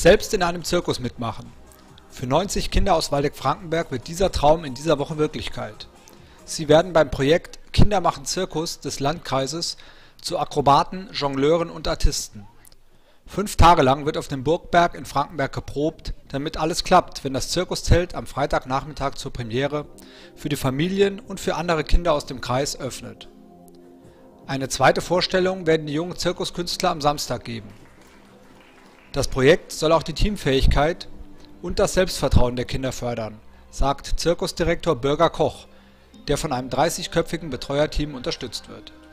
Selbst in einem Zirkus mitmachen. Für 90 Kinder aus Waldeck-Frankenberg wird dieser Traum in dieser Woche Wirklichkeit. Sie werden beim Projekt Kinder machen Zirkus des Landkreises zu Akrobaten, Jongleuren und Artisten. 5 Tage lang wird auf dem Burgberg in Frankenberg geprobt, damit alles klappt, wenn das Zirkuszelt am Freitagnachmittag zur Premiere für die Familien und für andere Kinder aus dem Kreis öffnet. Eine zweite Vorstellung werden die jungen Zirkuskünstler am Samstag geben. Das Projekt soll auch die Teamfähigkeit und das Selbstvertrauen der Kinder fördern, sagt Zirkusdirektor Bürger Koch, der von einem 30-köpfigen Betreuerteam unterstützt wird.